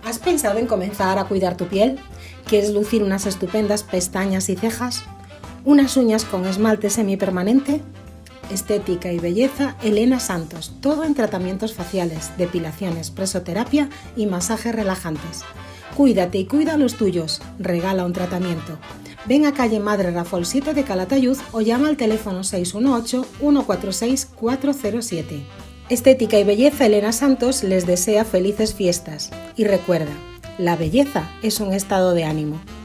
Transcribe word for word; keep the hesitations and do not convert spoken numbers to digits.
¿Has pensado en comenzar a cuidar tu piel? ¿Quieres lucir unas estupendas pestañas y cejas? ¿Unas uñas con esmalte semipermanente? Estética y belleza Elena Santos, todo en tratamientos faciales, depilaciones, presoterapia y masajes relajantes. Cuídate y cuida a los tuyos, regala un tratamiento. Ven a calle Madre Rafol siete de Calatayud o llama al teléfono seis uno ocho, uno cuatro seis, cuatro cero siete. Estética y belleza Elena Santos les desea felices fiestas. Y recuerda, la belleza es un estado de ánimo.